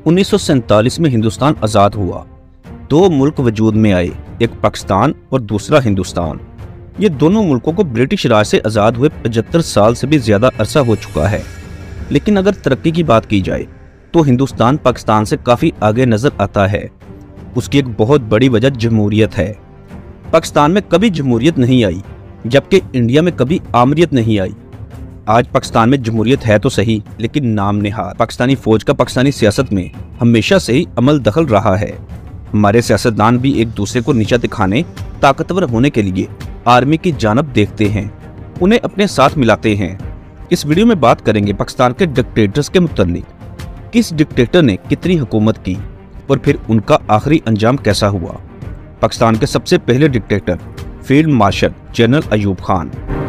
1947 में हिंदुस्तान आज़ाद हुआ। दो मुल्क वजूद में आए, एक पाकिस्तान और दूसरा हिंदुस्तान। ये दोनों मुल्कों को ब्रिटिश राज से आज़ाद हुए 75 साल से भी ज़्यादा अरसा हो चुका है। लेकिन अगर तरक्की की बात की जाए तो हिंदुस्तान पाकिस्तान से काफ़ी आगे नज़र आता है। उसकी एक बहुत बड़ी वजह जमहूरियत है। पाकिस्तान में कभी जमहूरियत नहीं आई, जबकि इंडिया में कभी आमरीत नहीं आई। आज पाकिस्तान में जमहूरियत है तो सही, लेकिन नाम निहार। पाकिस्तानी फौज का पाकिस्तानी सियासत में हमेशा से ही अमल दखल रहा है। हमारे सियासतदान भी एक दूसरे को नीचा दिखाने, ताकतवर होने के लिए आर्मी की जानब देखते हैं, उन्हें अपने साथ मिलाते हैं। इस वीडियो में बात करेंगे पाकिस्तान के डिक्टेटर्स के मुतल्लिक। किस डिक्टेटर ने कितनी हुकूमत की और फिर उनका आखिरी अंजाम कैसा हुआ। पाकिस्तान के सबसे पहले dictator field marshal general Ayub Khan.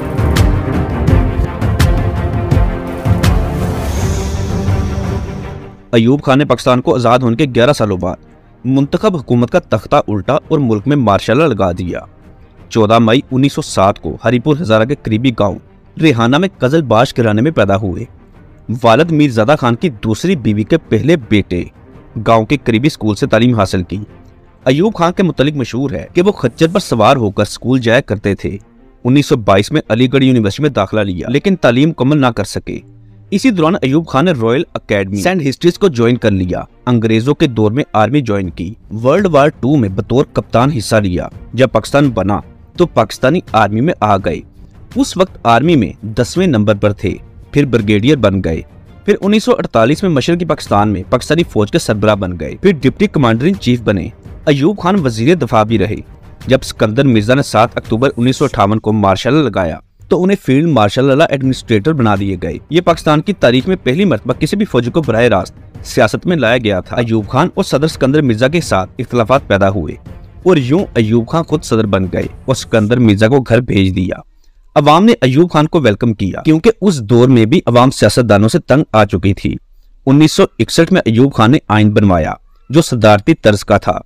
Ayub Khan ने पाकिस्तान को आज़ाद होने के 11 सालों बाद मुंतखब हुकूमत का तख्ता उल्टा और मुल्क में मार्शल लगा दिया। 14 मई 1907 को हरीपुर हजारा के करीबी गांव रेहाना में कजलबाश घराने में पैदा हुए। वालिद मीरजादा खान की दूसरी बीवी के पहले बेटे। गांव के करीबी स्कूल से तालीम हासिल की। अयूब खान के मुतालिक मशहूर है कि वो खच्चर पर सवार होकर स्कूल जाया करते थे। 1922 में अलीगढ़ यूनिवर्सिटी में दाखिला लिया, लेकिन तालीम मुकम्मल ना कर सके। इसी दौरान अयूब खान ने रॉयल अकेडमी सेंट हिस्ट्रीज को ज्वाइन कर लिया। अंग्रेजों के दौर में आर्मी ज्वाइन की। वर्ल्ड वार 2 में बतौर कप्तान हिस्सा लिया। जब पाकिस्तान बना तो पाकिस्तानी आर्मी में आ गए। उस वक्त आर्मी में 10वें नंबर पर थे, फिर ब्रिगेडियर बन गए। फिर 1948 में मशरकी पाकिस्तान में पाकिस्तानी फौज के सरबराह बन गए। फिर डिप्टी कमांडर इन चीफ बने। अयूब खान वजीर दफा भी रहे। जब सिकंदर मिर्जा ने 7 अक्टूबर 1958 को मार्शल लगाया तो उन्हें फील्ड मार्शल एडमिनिस्ट्रेटर बना दिए गए। ये पाकिस्तान की तारीख में पहली मर्तबा किसी भी फौजी को बराह रास्त सियासत में लाया गया था। अयूब खान और सदर सिकंदर मिर्जा के साथ इख्तलाफात पैदा हुए और यूं अयूब खान खुद सदर बन गए और सिकंदर मिर्जा को घर भेज दिया। अवाम ने अयूब खान को वेलकम किया, क्योंकि उस दौर में भी अवाम सियासतदानों से तंग आ चुकी थी। 1961 में अयूब खान ने आइन बनवाया जो सदारती तर्ज का था।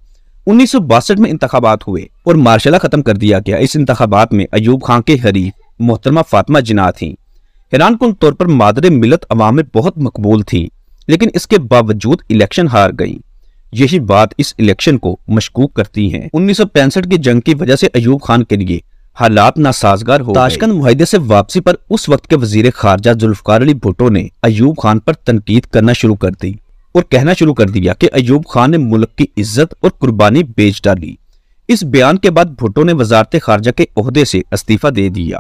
1962 में इंतखाबात हुए और मार्शला खत्म कर दिया गया। इस इंतखाबात में अयूब खान के हरीफ मोहतरमा फातिमा जिन्ना थी। हैरानकुन तौर पर मादरे मिलत अवाम में बहुत मकबूल थी, लेकिन इसके बावजूद इलेक्शन हार गई। यही बात इस इलेक्शन को मशकूक करती है। 1965 की जंग की वजह से अयूब खान के लिए हालात नासाजगार हो गए। ताशकंद मुआहदे से वापसी पर उस वक्त के वजीर खारजा जुल्फकार अली भुट्टो ने अयूब खान पर तनकीद करना शुरू कर दी और कहना शुरू कर दिया कि अयूब खान ने मुल्क की इज्जत और कुर्बानी बेच डाली। इस बयान के बाद भुट्टो ने वजारत खारजा के ओहदे से इस्तीफा दे दिया।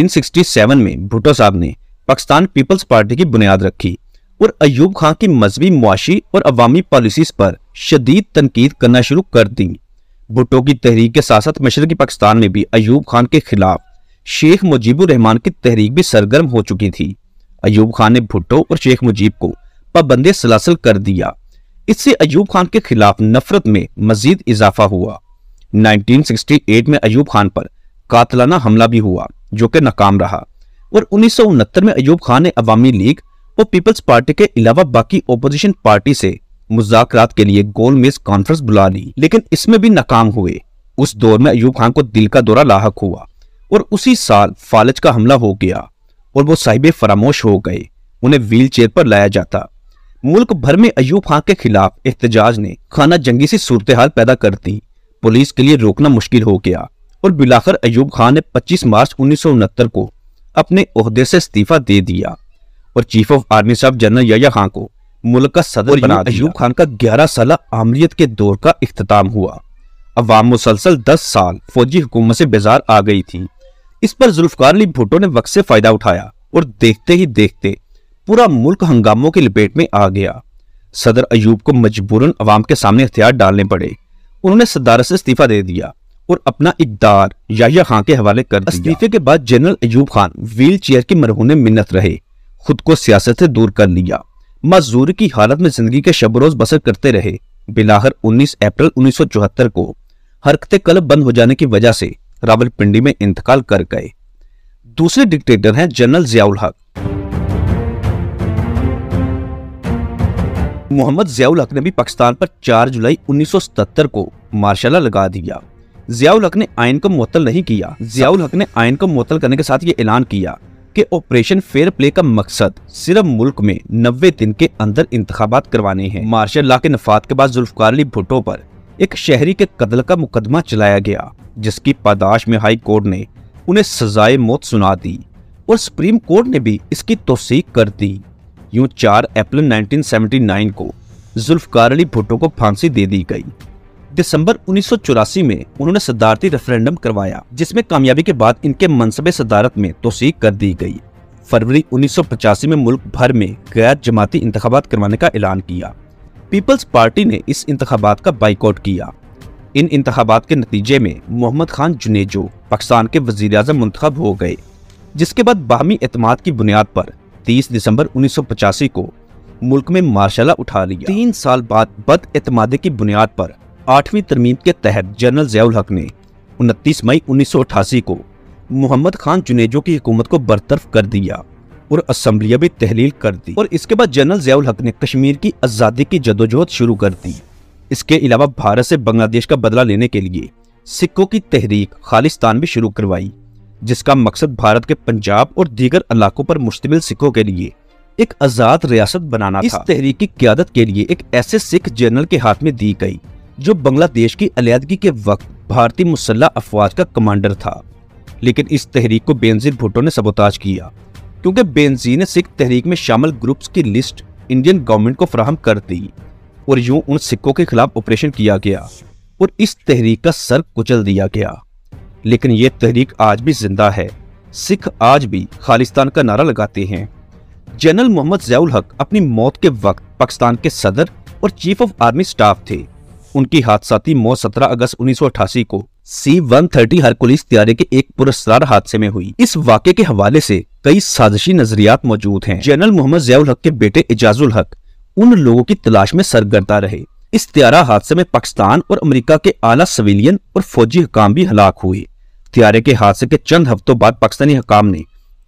1967 में भुट्टो साहब ने पाकिस्तान पीपल्स पार्टी की बुनियाद रखी और अयूब खान की मजहबी, मुआशी और अवामी पॉलिसीज पर शदीद तनकीद करना शुरू कर दी। भुट्टो की तहरीक के साथ साथ मशरकी पाकिस्तान में भी अयूब खान के खिलाफ शेख मुजीबुर रहमान की तहरीक भी सरगर्म हो चुकी थी। अयूब खान ने भुट्टो और शेख मुजीब को पाबंदे सलासल कर दिया। इससे अयूब खान के खिलाफ नफरत में मजीद इजाफा हुआ। 1968 में अयूब खान पर कातलाना हमला भी हुआ, जो कि नाकाम रहा और 1969 में अयूब खान ने अवामी लीग और पीपल्स पार्टी के अलावा बाकी ओपोजिशन पार्टी से मुज़ाकरात के लिए गोल मेज कॉन्फ्रेंस बुला ली, लेकिन इसमें भी नाकाम हुए। उस दौर में अयूब खान को दिल का दौरा लाहक हुआ और उसी साल फालज का हमला हो गया और वो साहिबे फरामोश हो गए। उन्हें व्हील चेयर पर लाया जाता। मुल्क भर में अयूब खान के खिलाफ एहतजाज ने खाना जंगी सी सूरत हाल पैदा कर दी। पुलिस के लिए रोकना मुश्किल हो गया और बिलाखिर अयूब खान ने 25 मार्च 1969 को अपने ओहदे से इस्तीफा दे दिया और चीफ ऑफ आर्मी साहब जनरल याह्या खान को मुल्क का सदर बना दिया। अयूब खान का 11 साल आमरीत के दौर का इख्तिताम हुआ। अवाम मुसलसल 10 साल फौजी हुकूमत से बेजार आ गई थी। इस पर जुल्फकार अली भुट्टो ने वक्त से फायदा उठाया और देखते ही देखते पूरा मुल्क हंगामों की लपेट में आ गया। सदर अयूब को मजबूरन अवाम के सामने हथियार डालने पड़े। उन्होंने सदारत से इस्तीफा दे दिया और अपना इक़्तिदार याह्या खान के हवाले कर दिया। इस्तीफे के बाद general Ayub Khan wheel chair की मरहून मिन्नत रहे, खुद को सियासत से दूर कर लिया। मजदूरी की हालत में जिंदगी के शब रोज बसर करते रहे। बिलाखिर 19 अप्रैल 1974 को हरकत कल्ब बंद हो जाने की वजह से रावलपिंडी में इंतकाल कर गए। दूसरे डिक्टेटर हैं जनरल जियाउल हक। मोहम्मद जियाउल हक ने भी पाकिस्तान पर 4 जुलाई 1977 को मार्शल लगा दिया। जियाउल हक ने आइन को मुअत्तल नहीं किया। जियाउल हक ने आइन को मुअत्तल करने के साथ ये ऐलान किया कि ऑपरेशन फेयर प्ले का मकसद सिर्फ मुल्क में 90 दिन के अंदर इंतखाबात करवाने हैं। मार्शल लॉ के नफाद के बाद जुल्फकार अली भुट्टो पर एक शहरी के कत्ल का मुकदमा चलाया गया, जिसकी पादाश में हाई कोर्ट ने उन्हें सजाए मौत सुना दी और सुप्रीम कोर्ट ने भी इसकी तौसीक कर दी। यूं 4 अप्रैल 1979 को जुल्फकार अली भुट्टो को फांसी दे दी गई। दिसंबर 1984 में उन्होंने सदारती रेफरेंडम करवाया, जिसमें कामयाबी के बाद इनके मनसबे सदारत में तौसीक कर दी गई। फरवरी 1985 में मुल्क भर में गैर जमाती इंतखाबात करवाने का ऐलान किया। पीपल्स पार्टी ने इस इंतखाबात का बाइकआउट किया। इन इंतखाबात के नतीजे में मोहम्मद खान जुनेजो पाकिस्तान के वजीर-ए-आज़म मुंतखब हो गए, जिसके बाद बाहमी एतमाद की बुनियाद पर 30 दिसंबर 1985 को मुल्क में मार्शल लॉ उठा लिया। 3 साल बाद बद एतमादी की बुनियाद पर 8वीं तरमीम के तहत जनरल ज़ियाउल हक ने 29 मई 1988 को मोहम्मद खान जुनेजो की हुकूमत को बरतरफ कर दिया और असम्बलियां भी तहलील कर दी। और इसके बाद जनरल ज़ियाउल हक ने कश्मीर की आज़ादी की जदोजहद शुरू कर दी। इसके अलावा भारत से बांग्लादेश का बदला लेने के लिए सिखों की तहरीक खालिस्तान भी शुरू करवाई, जिसका मकसद भारत के पंजाब और दीगर इलाकों पर मुश्तमिल सिखों के लिए एक आज़ाद रियासत बनाना था। इस तहरीक की क़यादत के लिए एक ऐसे सिख जनरल के हाथ में दी गई जो बांग्लादेश की अलहदगी के वक्त भारतीय मुसल्लह अफवाज का कमांडर था। लेकिन इस तहरीक को बेनजीर भुट्टो ने सबोताज किया, क्योंकि बेनजीर ने सिख तहरीक में शामिल ग्रुप्स की लिस्ट इंडियन गवर्नमेंट को फराहम कर दी और यूं उन सिखों के खिलाफ ऑपरेशन किया गया और इस तहरीक का सर कुचल दिया गया। लेकिन ये तहरीक आज भी जिंदा है। सिख आज भी खालिस्तान का नारा लगाते हैं। जनरल मोहम्मद ज़ियाउल हक अपनी मौत के वक्त पाकिस्तान के सदर और चीफ ऑफ आर्मी स्टाफ थे। उनकी हादसाती मौत 17 अगस्त 1988 को C-130 हरकुलिस त्यारे के एक पुरस्कार हादसे में हुई। इस वाक़े के हवाले से कई साजिशी नजरियात मौजूद हैं। जनरल मोहम्मद ज़ियाउल हक के बेटे एजाजुल हक उन लोगों की तलाश में सरगर्दा रहे। इस त्यारा हादसे में पाकिस्तान और अमेरिका के आला सिविलियन और फौजी हुकाम भी हलाक हुए। त्यारे के हादसे के चंद हफ्तों बाद पाकिस्तानी हुकाम ने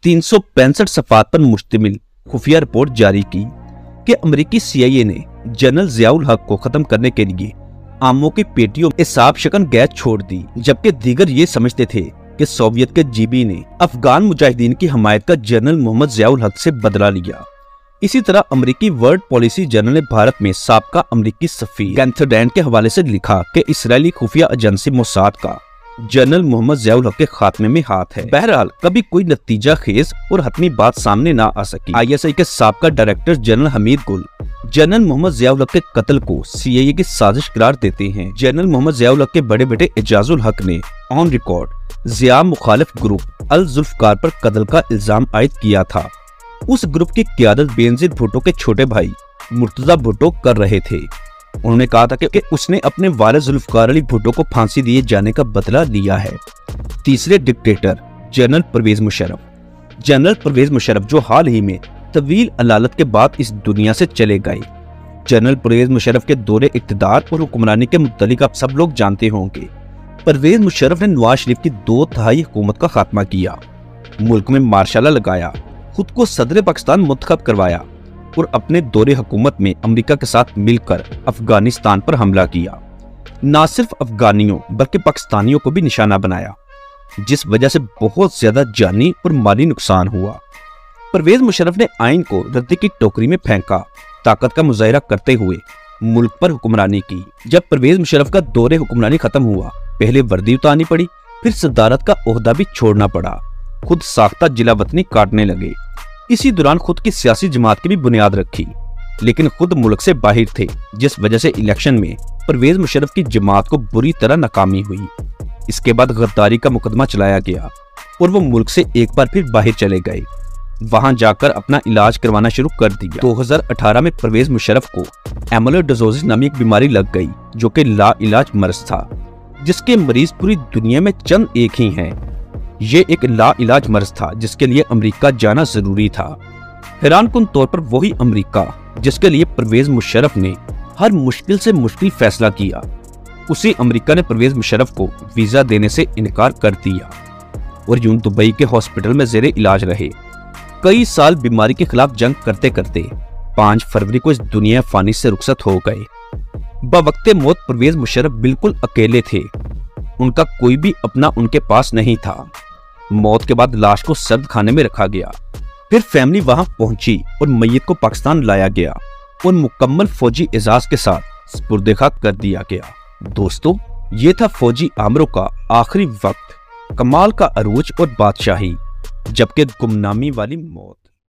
365 सफ़ात पर मुश्तमिल खुफिया रिपोर्ट जारी की कि अमेरिकी CIA ने जनरल ज़ियाउल हक को खत्म करने के लिए आमों की पेटियों में हिसाब शकन गैस छोड़ दी, जबकि दीगर ये समझते थे कि सोवियत के GB ने अफगान मुजाहिदीन की हमायत का जनरल मोहम्मद ज़ियाउल हक से बदला लिया। इसी तरह अमेरिकी वर्ल्ड पॉलिसी जर्नल ने भारत में साबका अमेरिकी सफीर कैंथरडैंड के हवाले से लिखा कि इस्राएली खुफिया एजेंसी मोसाद का जनरल मोहम्मद ज़ियाउल हक के खात्मे में हाथ है। बहरहाल कभी कोई नतीजा खेज और हतमी बात सामने ना आ सकी। ISI के साबका डायरेक्टर जनरल हमीद गुल जनरल मोहम्मद ज़ियाउल हक के कत्ल को CIA की साजिश करार देते हैं। जनरल मोहम्मद ज़ियाउल हक के बड़े बेटे एजाजुल हक ने ऑन रिकॉर्ड ज़िया मुखालिफ ग्रुप अल जुल्फकार पर कत्ल का इल्जाम आयद किया था। उस ग्रुप की क़यादत बेनजीर भुट्टो के छोटे भाई मुर्तजा भुट्टो कर रहे थे। उन्होंने कहा था कि उसने अपने वालिद जुल्फकार अली भुट्टो को फांसी दिए जाने का बदला लिया है। तीसरे डिक्टेटर जनरल परवेज मुशर्रफ जो हाल ही में तवील अलालत के बाद इस दुनिया से चले गए। जनरल परवेज मुशर्रफ के दौरे इक़्तिदार और हुक्मरानी के मुतल्लिक आप सब लोग जानते होंगे। परवेज मुशर्रफ ने नवाज शरीफ की 2/3 हुकूमत का खात्मा किया, मुल्क में मार्शल लॉ लगाया, खुद को सदर पाकिस्तान मुंतखब करवाया और अपने दौरे हुकूमत में अमेरिका के साथ मिलकर अफगानिस्तान पर हमला किया। न सिर्फ अफगानियों बल्कि पाकिस्तानियों को भी निशाना बनाया, जिस वजह से बहुत ज्यादा जानी और माली नुकसान हुआ। परवेज मुशर्रफ ने आइन को रद्दी की टोकरी में फेंका, ताकत का मुजाहिरा करते हुए मुल्क पर हुक्मरानी की। जब परवेज मुशर्रफ का दौरे हुक्मरानी खत्म हुआ, पहले वर्दी उतारनी पड़ी, फिर सदारत का ओहदा भी छोड़ना पड़ा। खुद साख्ता जिला वतनी काटने लगे। इसी दौरान खुद की सियासी जमात की भी बुनियाद रखी, लेकिन खुद मुल्क से बाहर थे, जिस वजह से इलेक्शन में परवेज मुशर्रफ की जमात को बुरी तरह नाकामी हुई। इसके बाद गद्दारी का मुकदमा चलाया गया और वो मुल्क से एक बार फिर बाहर चले गए। वहां जाकर अपना इलाज करवाना शुरू कर दिया। 2018 में परवेज मुशर्रफ को एमिलोइडोसिस नामी एक बीमारी लग गई, जो कि ला इलाज मर्ज था, जिसके मरीज पूरी दुनिया में चंद एक ही हैं। ये एक ला इलाज मर्ज था जिसके लिए अमेरिका जाना जरूरी था। हैरानकुन तौर पर वही अमेरिका जिसके लिए परवेज मुशर्रफ ने हर मुश्किल से मुश्किल फैसला किया, उसी अमेरिका ने परवेज मुशर्रफ को वीजा देने से इनकार कर दिया और यूं दुबई के हॉस्पिटल में जेरे इलाज रहे। कई साल बीमारी के खिलाफ जंग करते करते 5 फरवरी को इस दुनिया फानी से रुखसत हो गए। बवक्ते मौत परवेज मुशर्रफ बिल्कुल अकेले थे, उनका कोई भी अपना उनके पास नहीं था। मौत के बाद लाश को सर्द खाने में रखा गया। फिर फैमिली वहां पहुंची और मैयत को पाकिस्तान लाया गया और मुकम्मल फौजी एजाज के साथ सुपुर्द खाक कर दिया गया। दोस्तों, ये था फौजी आमरों का आखिरी वक्त, कमाल का अरूज और बादशाही, जबकि गुमनामी वाली मौत।